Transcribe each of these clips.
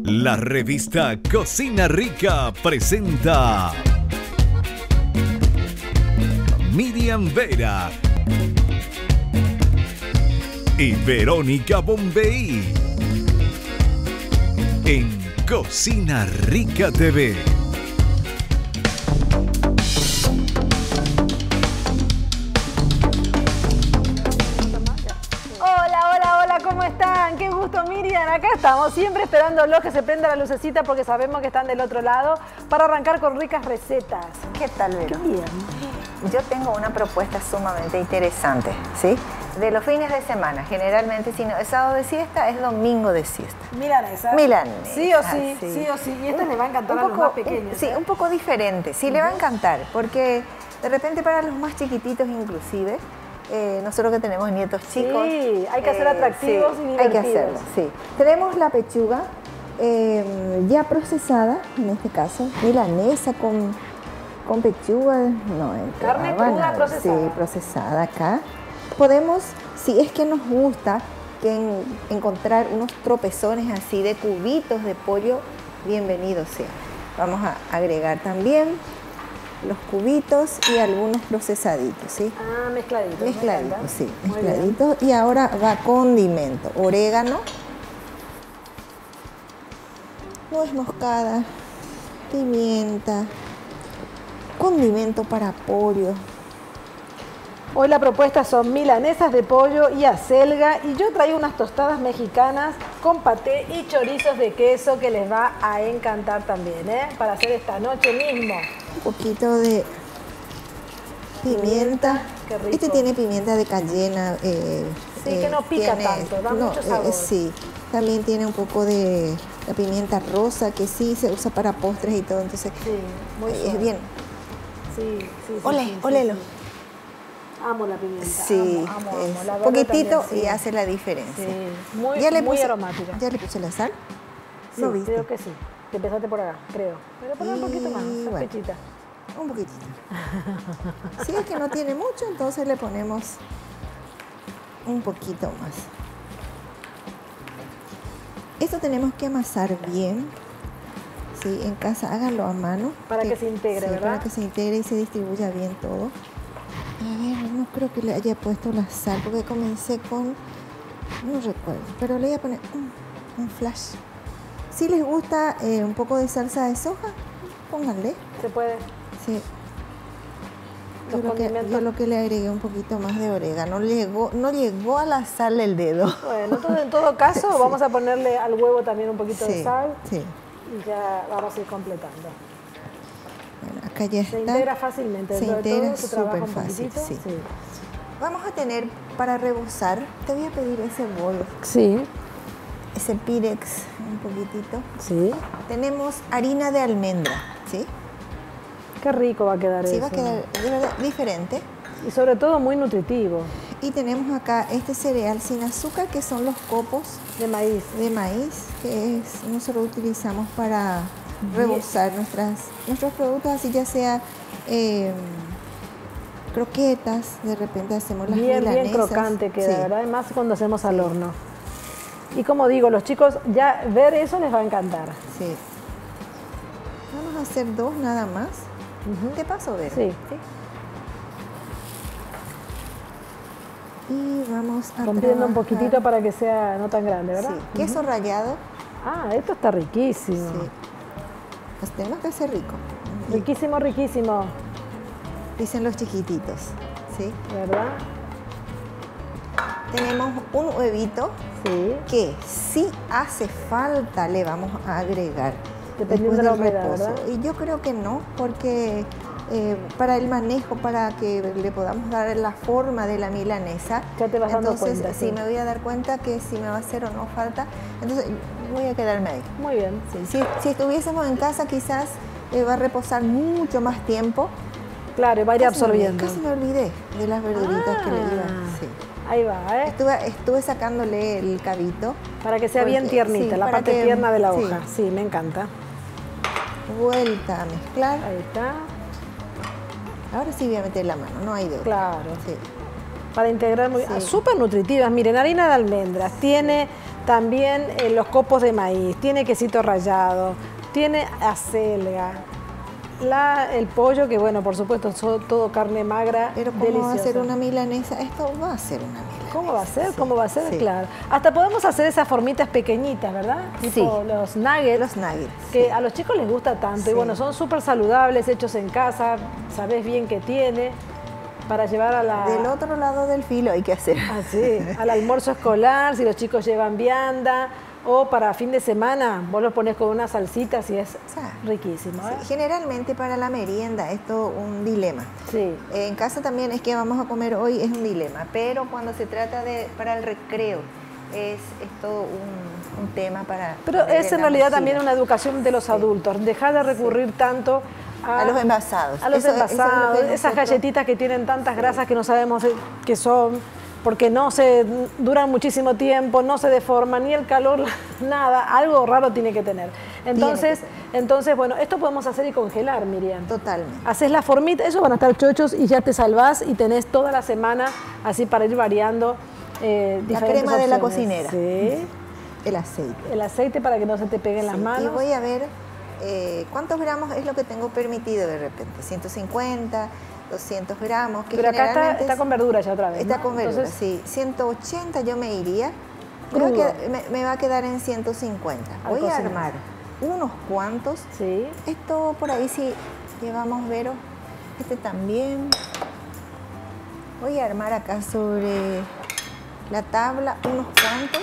La revista Cocina Rica presenta Miriam Vera y Verónica Bombey en Cocina Rica TV. ¿Cómo están? Qué gusto, Miriam. Acá estamos, siempre esperándolos que se prenda la lucecita porque sabemos que están del otro lado para arrancar con ricas recetas. ¿Qué tal, Vero? Qué bien. Yo tengo una propuesta sumamente interesante, ¿sí? De los fines de semana, generalmente, si no es sábado de siesta, es domingo de siesta. Milanesa. Milanesa. Sí o sí, sí o sí. Y esta le va a encantar a los más pequeños. Sí, un poco diferente. Sí, le va a encantar, porque de repente para los más chiquititos inclusive, nosotros que tenemos nietos chicos. Sí, hay que ser atractivos y divertidos. Hay que hacerlo, sí. Tenemos la pechuga ya procesada, en este caso, milanesa con pechuga. No, carne cruda procesada. Sí, procesada acá. Podemos, si es que nos gusta, encontrar unos tropezones así de cubitos de pollo, bienvenido sea. Vamos a agregar también los cubitos y algunos procesaditos, ¿sí? Ah, mezcladitos. Mezcladitos, sí, mezcladitos. Y ahora va condimento, orégano, nuez moscada, pimienta, condimento para pollo. Hoy la propuesta son milanesas de pollo y acelga y yo traigo unas tostadas mexicanas con paté y chorizos de queso que les va a encantar también, ¿eh? Para hacer esta noche mismo. Un poquito de pimienta. Qué rico. Este tiene pimienta de cayena. Sí, que no pica tanto, da mucho sabor. Sí, también tiene un poco de la pimienta rosa que sí se usa para postres y todo, entonces sí, muy es bien. Sí. Olelo. Sí. Amo la pimienta, sí, amo. La poquitito también, sí. Y hace la diferencia. Sí, muy aromática. ¿Ya le puse la sal? Sí, ¿Lo viste? creo que sí. Te empezaste por acá, creo. Pero poner un poquito más, sospechita. Un poquitito. Si es que no tiene mucho, entonces le ponemos un poquito más. Esto tenemos que amasar bien. Sí, en casa háganlo a mano. Para que se integre, ¿verdad? Para que se integre y se distribuya bien todo. A ver, no creo que le haya puesto la sal, porque comencé con, no recuerdo, pero le voy a poner un flash. Si les gusta un poco de salsa de soja, pónganle. ¿Se puede? Sí. Yo lo que le agregué un poquito más de orégano, no llegó a la sal del dedo. Bueno, en todo caso sí. Vamos a ponerle al huevo también un poquito de sal. Sí. Y ya vamos a ir completando. Bueno, acá ya se integra fácilmente. Se integra súper fácil, sí. Vamos a tener para rebozar, te voy a pedir ese bol. Sí. Ese Pirex, un poquitito. Sí. Tenemos harina de almendra, ¿sí? Qué rico va a quedar eso. Sí, va a quedar de verdad diferente. Y sobre todo muy nutritivo. Y tenemos acá este cereal sin azúcar, que son los copos de maíz. De maíz, que nosotros utilizamos para rebozar nuestros productos, así ya sea croquetas, de repente hacemos las milanesas. Bien crocante queda, ¿verdad? Además cuando hacemos al horno. Y como digo, los chicos ya ver eso les va a encantar. Sí. Vamos a hacer dos nada más. ¿Te paso, Vero? Sí. Y vamos a rompiendo un poquitito para que sea no tan grande, ¿verdad? Sí. Queso rallado. Ah, esto está riquísimo. Sí. Pues tenemos que hacer rico. Riquísimo, riquísimo. Dicen los chiquititos, ¿sí? ¿Verdad? Tenemos un huevito que si hace falta le vamos a agregar. Dependiendo de la humedad, ¿verdad? Y yo creo que no, porque para el manejo, para que le podamos dar la forma de la milanesa, ya te vas dando cuenta. Entonces, sí, me voy a dar cuenta que si me va a hacer o no falta, entonces voy a quedarme ahí. Muy bien. Sí, si estuviésemos en casa, quizás va a reposar mucho más tiempo. Claro, y va a ir absorbiendo. Casi me olvidé de las verduritas que le iban. Sí. Ahí va, ¿eh? Estuve sacándole el cabito. Para que sea bien tiernita, la parte tierna de la hoja. Sí, me encanta. Vuelta a mezclar. Ahí está. Ahora sí voy a meter la mano, no hay de otra. Claro. Sí. Para integrar muy... súper nutritivas. Miren, harina de almendras. Tiene también los copos de maíz, tiene quesito rallado, tiene acelga, el pollo, que bueno, por supuesto, todo carne magra, Pero ¿cómo deliciosa. va a ser una milanesa? Esto va a ser una milanesa. ¿Cómo va a ser? Sí, ¿Cómo va a ser? sí. Claro. Hasta podemos hacer esas formitas pequeñitas, ¿verdad? Tipo Sí. los nuggets. Los nuggets, Que sí. a los chicos les gusta tanto. Sí. Y bueno, son súper saludables, hechos en casa, sabés bien qué tiene, para llevar a la... Del otro lado del filo hay que hacer. Así, al almuerzo escolar, si los chicos llevan vianda, o para fin de semana, vos los pones con unas salsitas y es riquísimo. ¿eh? Sí, generalmente para la merienda es todo un dilema. Sí. En casa también es que vamos a comer hoy, es un dilema, pero cuando se trata de para el recreo es todo un tema para... Pero poner es en en la realidad mochila. también una educación de los adultos, dejar de recurrir tanto A los envasados. A los Eso es lo que envasados, esas nosotros- galletitas que tienen tantas grasas que no sabemos qué son, porque no se duran muchísimo tiempo, no se deforman, ni el calor, nada, algo raro tiene que tener. Entonces, bueno, esto podemos hacer y congelar, Miriam. Totalmente. Haces la formita, esos van a estar chochos y ya te salvás y tenés toda la semana así para ir variando diferentes crema de la opciones. cocinera. Sí, El aceite. el aceite para que no se te peguen las Sí, manos. Y voy a ver cuántos gramos es lo que tengo permitido de repente. 150, 200 gramos. Que Pero acá generalmente está con verdura ya otra vez. Está ¿no? con verdura, Entonces, sí. 180 yo me iría. Crudo. Me va a quedar en 150. Al Voy a cocinar. armar unos cuantos. Sí. Esto por ahí sí llevamos, Vero. Este también. Voy a armar acá sobre la tabla unos cuantos.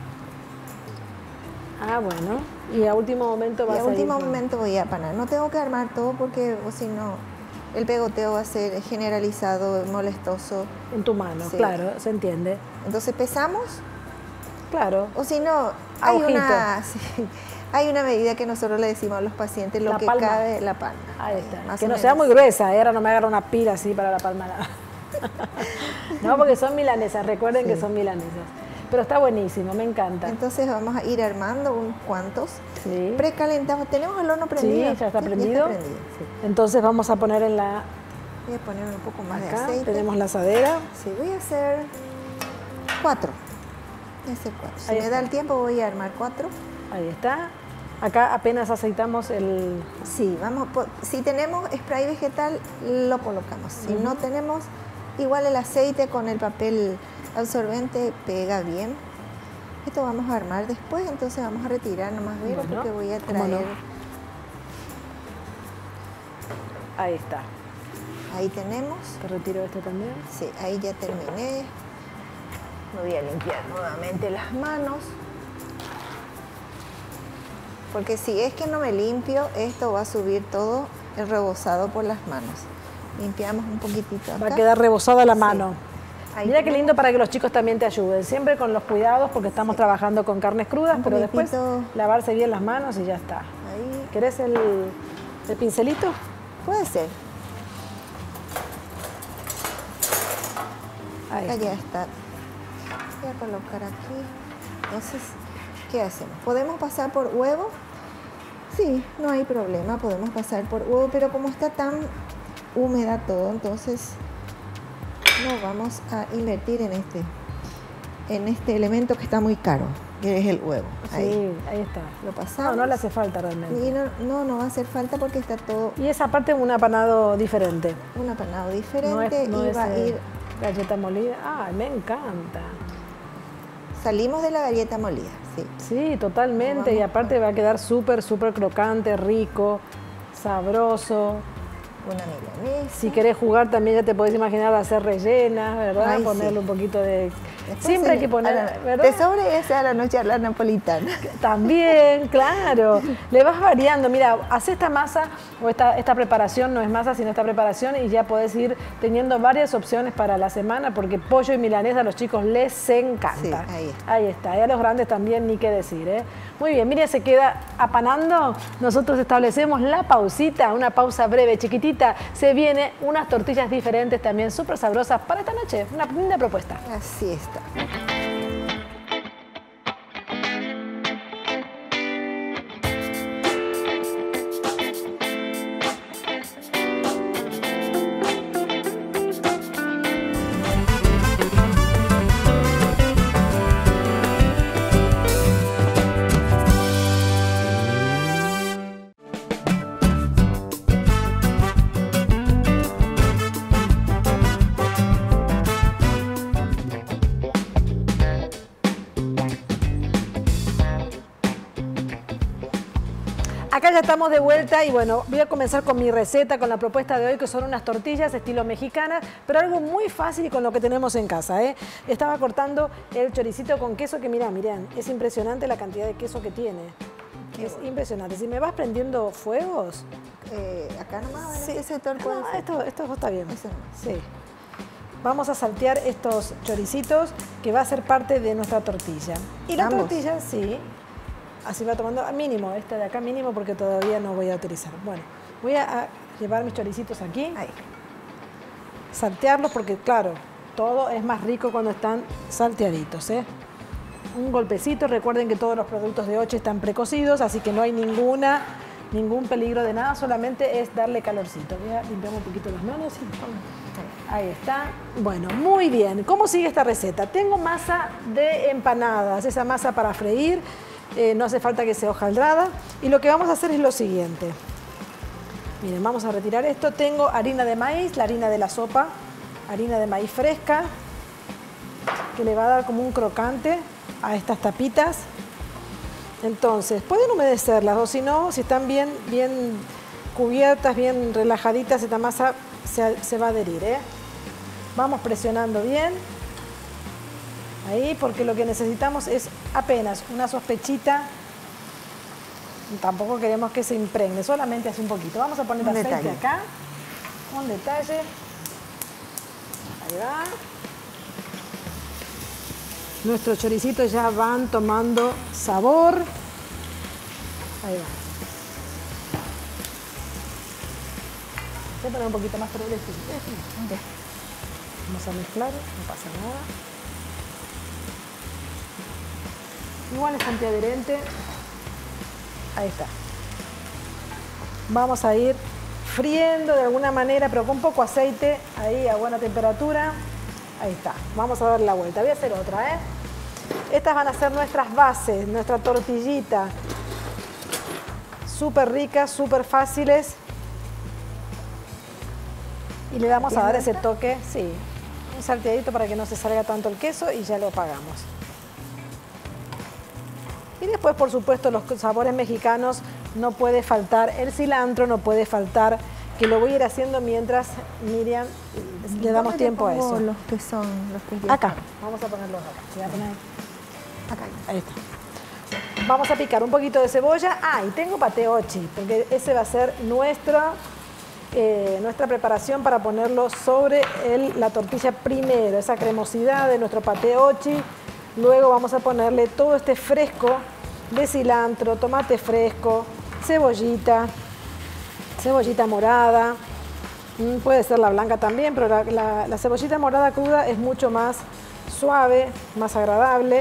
Ah, bueno. Y a último momento Y vas a a ir último con- momento voy a apanar. No tengo que armar todo porque o si no, el pegoteo va a ser generalizado, molestoso. en tu mano, Sí. claro, se entiende. Entonces pesamos, Claro. o si no, A hay ojito. hay una medida que nosotros le decimos a los pacientes, lo La que palma. cabe, la palma. Ahí está. Más Que o no sea menos. muy gruesa, ahora no me agarra una pila así para la palma. No, porque son milanesas, recuerden Sí. que son milanesas. Pero está buenísimo, me encanta. Entonces vamos a ir armando unos cuantos. Sí. Precalentamos. ¿Tenemos el horno prendido? Sí, ya está Sí, prendido. sí. Entonces vamos a poner en la... Voy a poner un poco más de Acá aceite. tenemos la asadera. Sí, voy a hacer 4. Voy a hacer 4. Si Ahí me está. da el tiempo voy a armar 4. Ahí está. Acá apenas aceitamos el... Sí, si tenemos spray vegetal, lo colocamos. Si no tenemos, igual el aceite con el papel absorbente pega bien. Esto vamos a armar después, entonces vamos a retirar nomás, Vero, Bueno, porque voy a ¿cómo no? traer. Ahí está. Ahí tenemos. Te retiro este también. Sí, ahí ya terminé. Me voy a limpiar nuevamente las manos. Porque si es que no me limpio, esto va a subir todo el rebozado por las manos. Limpiamos un poquitito acá. Va a quedar rebosada la Sí. mano. Ahí Mira qué tenemos. lindo para que los chicos también te ayuden. Siempre con los cuidados porque estamos trabajando con carnes crudas, Un pero después poquitito. lavarse bien las manos y ya está. Ahí ¿Querés el pincelito? puede ser. Ahí. Acá ya está. Voy a colocar aquí. Entonces, ¿qué hacemos? ¿Podemos pasar por huevo? Sí, no hay problema, podemos pasar por huevo, pero como está tan húmeda todo, entonces no vamos a invertir en este elemento que está muy caro, que es el huevo. Ahí. Sí, ahí está. Lo pasamos. No le hace falta realmente. Y no va a hacer falta porque está todo Y esa parte un apanado diferente. un apanado diferente No y es, va a ir. galleta molida. Ah, me encanta. Salimos de la galleta molida, sí. Sí, totalmente. Vamos Y aparte va a quedar súper, súper crocante, rico, sabroso. Una milanesa. Si querés jugar también ya te podés imaginar hacer rellenas, ¿verdad? Ay, Ponerle sí. un poquito de... Después Siempre hay que poner, ¿verdad? De sobre esa a la noche a la napolitana. También, claro. Le vas variando. Mira, haz esta masa o esta preparación, no es masa, sino esta preparación y ya podés ir teniendo varias opciones para la semana porque pollo y milanesa a los chicos les encanta. Sí, ahí está. Ahí está. Y a los grandes también, ni qué decir, ¿eh? Muy bien, mira, se queda apanando. Nosotros establecemos la pausita, una pausa breve, chiquitita. Se viene unas tortillas diferentes también súper sabrosas para esta noche. Una linda propuesta. Así está. Acá ya estamos de vuelta y bueno, voy a comenzar con mi receta, con la propuesta de hoy, que son unas tortillas estilo mexicanas, pero algo muy fácil y con lo que tenemos en casa, ¿eh? Estaba cortando el choricito con queso que miren, es impresionante la cantidad de queso que tiene. Es impresionante. Si me vas prendiendo fuegos... acá nomás, sí. ese torco. No, esto está bien. Eso no. Sí. Vamos a saltear estos choricitos que va a ser parte de nuestra tortilla. Y la tortilla, sí, así va tomando mínimo, esta de acá mínimo porque todavía no voy a utilizar. Bueno, voy a llevar mis choricitos aquí. Ahí. Saltearlos porque, claro, todo es más rico cuando están salteaditos, ¿eh? Un golpecito, recuerden que todos los productos de Oche están precocidos, así que no hay ningún peligro de nada, solamente es darle calorcito. Voy a limpiar un poquito las manos. Ahí está. Bueno, muy bien. ¿Cómo sigue esta receta? Tengo masa de empanadas, esa masa para freír, no hace falta que sea hojaldrada. Y lo que vamos a hacer es lo siguiente. Miren, vamos a retirar esto. Tengo harina de maíz, la harina de la sopa, harina de maíz fresca, que le va a dar como un crocante a estas tapitas. Entonces, pueden humedecerlas o si no, si están bien cubiertas, bien relajaditas, esta masa se va a adherir, ¿eh? Vamos presionando bien. Ahí, porque lo que necesitamos es apenas una sospechita. Tampoco queremos que se impregne, solamente así un poquito. Vamos a poner aceite acá. Un detalle. Ahí va. Nuestros choricitos ya van tomando sabor. Ahí va. Voy a poner un poquito más progresivo. Vamos a mezclar, no pasa nada. Igual es antiadherente. Ahí está. Vamos a ir friendo de alguna manera, pero con poco aceite, ahí a buena temperatura. Ahí está. Vamos a darle la vuelta. Voy a hacer otra, ¿eh? Estas van a ser nuestras bases, nuestra tortillita. Súper ricas, súper fáciles. Y le vamos a dar ese toque, sí, un salteadito para que no se salga tanto el queso y ya lo apagamos. Y después, por supuesto, los sabores mexicanos, no puede faltar el cilantro, no puede faltar, que lo voy a ir haciendo mientras, Miriam, le damos tiempo a eso. Los que son los que acá, vamos a ponerlos acá. Voy a poner acá. Ahí está. Vamos a picar un poquito de cebolla. Ah, y tengo paté Ochi, porque ese va a ser nuestra preparación para ponerlo sobre la tortilla primero, esa cremosidad de nuestro paté Ochi. Luego vamos a ponerle todo este fresco de cilantro, tomate fresco, cebollita morada, puede ser la blanca también, pero la cebollita morada cruda es mucho más suave, más agradable.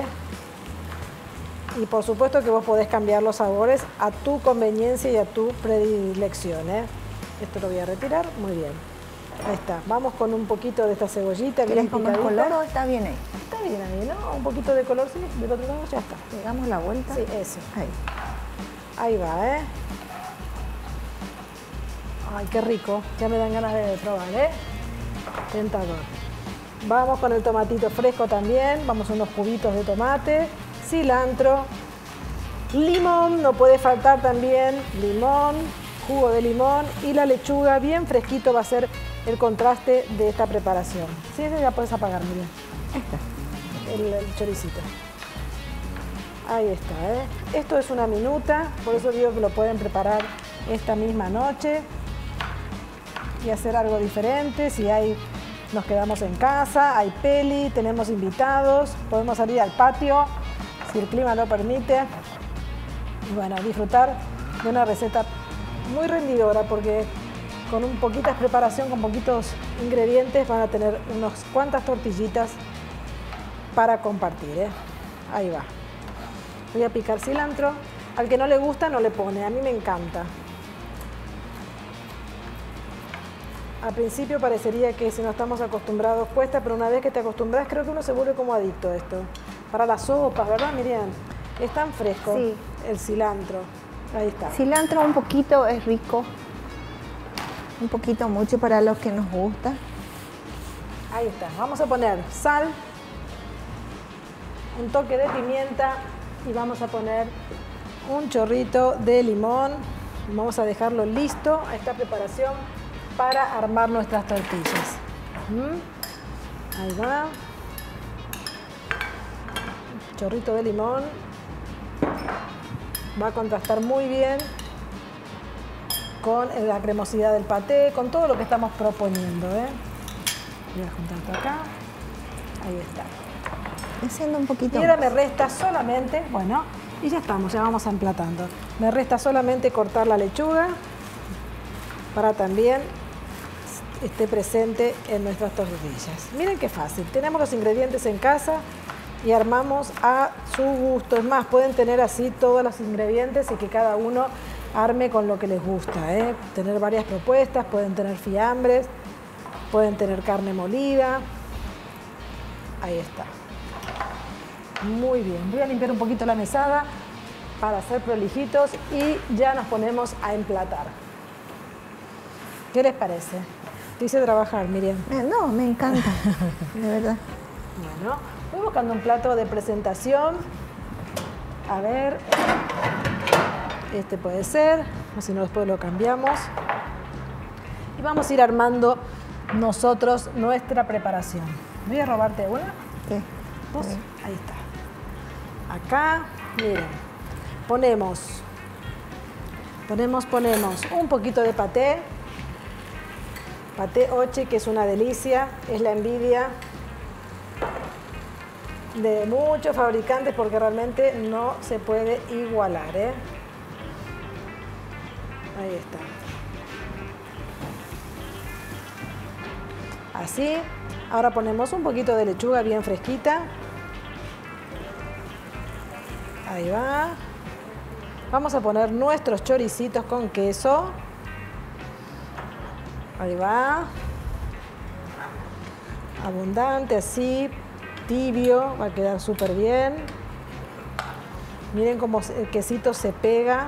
Y por supuesto que vos podés cambiar los sabores a tu conveniencia y a tu predilección, ¿eh? Esto lo voy a retirar, muy bien. Ahí está, vamos con un poquito de esta cebollita bien picadita. ¿Con color o está bien ahí? Está bien ahí, ¿no? Un poquito de color, sí, del otro lado ya está. Le damos la vuelta. Sí, eso. Ahí. Ahí va, ¿eh? Ay, qué rico, ya me dan ganas de probar, ¿eh? Tentador. Vamos con el tomatito fresco también, vamos a unos cubitos de tomate, cilantro, limón, no puede faltar también, limón, jugo de limón y la lechuga bien fresquito va a ser el contraste de esta preparación. Sí, ese ya puedes apagar, Miriam. El choricito. Ahí está, ¿eh? Esto es una minuta, por eso digo que lo pueden preparar esta misma noche y hacer algo diferente. Si nos quedamos en casa, hay peli, tenemos invitados, podemos salir al patio si el clima lo permite. Y bueno, disfrutar de una receta muy rendidora porque con un poquitas preparación, con poquitos ingredientes van a tener unas cuantas tortillitas para compartir, ¿eh? Ahí va. Voy a picar cilantro. Al que no le gusta no le pone, a mí me encanta. Al principio parecería que si no estamos acostumbrados cuesta, pero una vez que te acostumbras creo que uno se vuelve como adicto a esto. Para las sopas, ¿verdad, Miriam? Es tan fresco, sí, el cilantro. Ahí está. Cilantro un poquito es rico. Un poquito mucho para los que nos gusta. Ahí está. Vamos a poner sal, un toque de pimienta y vamos a poner un chorrito de limón. Vamos a dejarlo listo a esta preparación para armar nuestras tortillas. Ahí va. Chorrito de limón. Va a contrastar muy bien con la cremosidad del paté, con todo lo que estamos proponiendo. Voy a juntar esto acá. Ahí está. Haciendo un poquito Y ahora más. me resta solamente, bueno, y ya estamos, ya vamos emplatando. Me resta solamente cortar la lechuga para también esté presente en nuestras tortillas. Miren qué fácil, tenemos los ingredientes en casa y armamos a su gusto. Es más, pueden tener así todos los ingredientes y que cada uno arme con lo que les gusta. Tener varias propuestas, pueden tener fiambres, pueden tener carne molida. Ahí está. Muy bien, voy a limpiar un poquito la mesada para hacer prolijitos y ya nos ponemos a emplatar. ¿Qué les parece? Te hice trabajar, Miriam. No, me encanta, de verdad. Bueno, voy buscando un plato de presentación. A ver, este puede ser, o si no después lo cambiamos. Y vamos a ir armando nosotros nuestra preparación. Voy a robarte una. Sí. Dos. Ahí está. Acá, miren, ponemos un poquito de paté oche, que es una delicia, es la envidia de muchos fabricantes porque realmente no se puede igualar. Ahí está. Así, ahora ponemos un poquito de lechuga bien fresquita. Ahí va. Vamos a poner nuestros choricitos con queso. Ahí va. Abundante, así, tibio, va a quedar súper bien. Miren cómo el quesito se pega.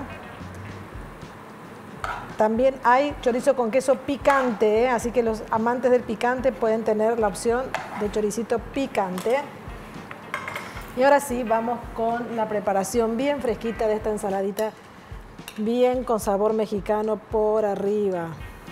También hay chorizo con queso picante, así que los amantes del picante pueden tener la opción de choricito picante. Y ahora sí, vamos con la preparación bien fresquita de esta ensaladita, bien con sabor mexicano por arriba.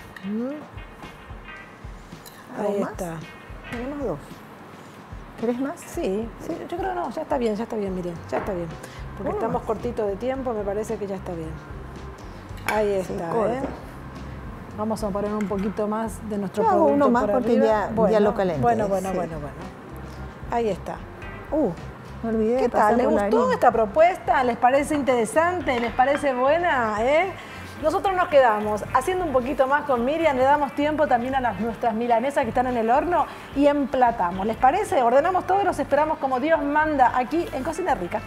Ahí más? está. Tenemos dos. ¿Querés más? Sí, yo creo que no, ya está bien, Miriam, ya está bien. Porque Uno estamos más. cortitos de tiempo, me parece que ya está bien. Ahí está, corta. Vamos a poner un poquito más de nuestro Yo hago producto uno más por porque arriba. ya lo calenté, Bueno. sí. Ahí está. Me olvidé ¿Qué de pasar tal? ¿Les por la gustó harina. esta propuesta? ¿Les parece interesante? ¿Les parece buena? Nosotros nos quedamos haciendo un poquito más con Miriam, le damos tiempo también a nuestras milanesas que están en el horno y emplatamos. ¿Les parece? Ordenamos todo y los esperamos como Dios manda aquí en Cocina Rica.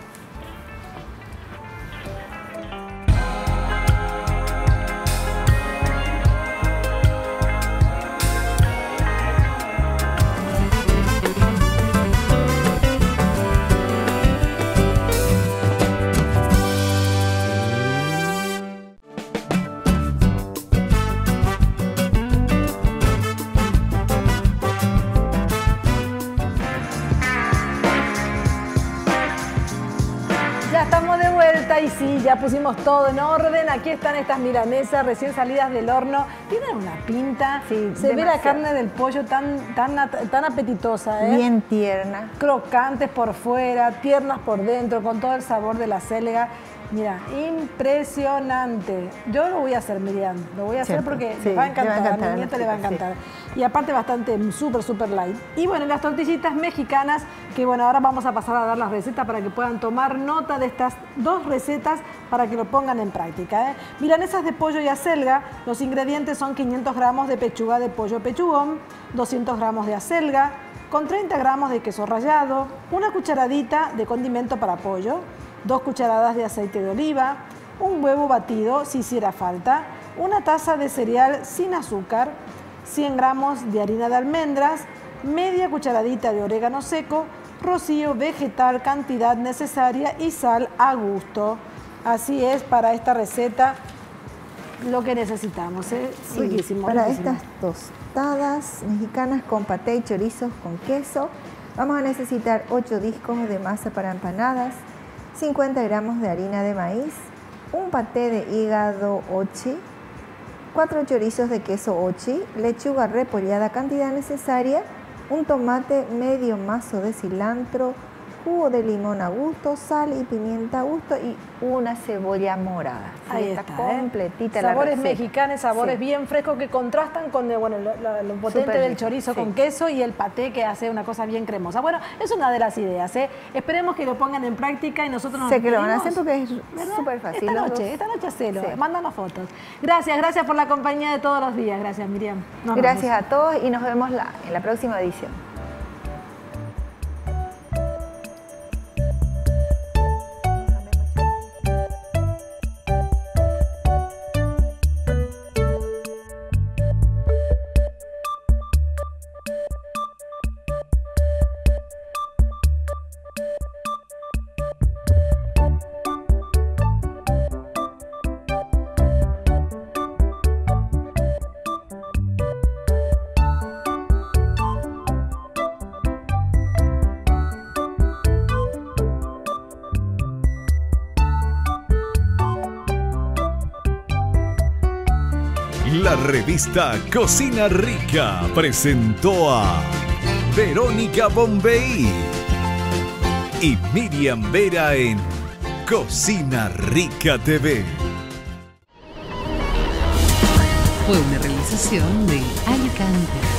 Ya estamos de vuelta y sí, ya pusimos todo en orden. Aquí están estas milanesas recién salidas del horno. Tienen una pinta. Sí, se ve la demasiado. carne del pollo tan apetitosa, Bien tierna. crocantes por fuera, tiernas por dentro, con todo el sabor de la selga. Mira, impresionante. Yo lo voy a hacer, Miriam. Lo voy a hacer Siempre. porque Sí, le va a le va a encantar. encantar A a mi la nieta le va a chica, sí. encantar. Y aparte bastante súper light. Y bueno, las tortillitas mexicanas, que bueno, ahora vamos a pasar a dar las recetas para que puedan tomar nota de estas dos recetas para que lo pongan en práctica. Milanesas de pollo y acelga. Los ingredientes son 500 gramos de pechuga de pollo pechugón, 200 gramos de acelga, con 30 gramos de queso rallado, una cucharadita de condimento para pollo, 2 cucharadas de aceite de oliva, un huevo batido si hiciera falta, una taza de cereal sin azúcar, 100 gramos de harina de almendras, media cucharadita de orégano seco, rocío vegetal, cantidad necesaria y sal a gusto. Así es para esta receta lo que necesitamos. Sí, Riquísimo, para riquísimo. estas tostadas mexicanas con paté y chorizos con queso, vamos a necesitar 8 discos de masa para empanadas, 50 gramos de harina de maíz, un paté de hígado ochi, 4 chorizos de queso ochi, lechuga repollada, cantidad necesaria, un tomate, medio mazo de cilantro, jugo de limón a gusto, sal y pimienta a gusto y una cebolla morada. Sí, Ahí está está, completita la sabores receta. mexicanos, sabores Sí. bien frescos que contrastan con lo potente Súper del rico, chorizo sí. con queso y el paté que hace una cosa bien cremosa. Bueno, es una de las ideas, ¿eh? Esperemos que lo pongan en práctica y nosotros nos Sé que lo van a hacer despedimos, porque es ¿verdad? súper fácil. Esta noche hacelo, Sí. mándanos fotos. Gracias por la compañía de todos los días. Gracias, Miriam. Nos Gracias vemos. a todos y nos vemos en la próxima edición. La revista Cocina Rica presentó a Verónica Bombay y Miriam Vera en Cocina Rica TV. Fue una realización de Alicante.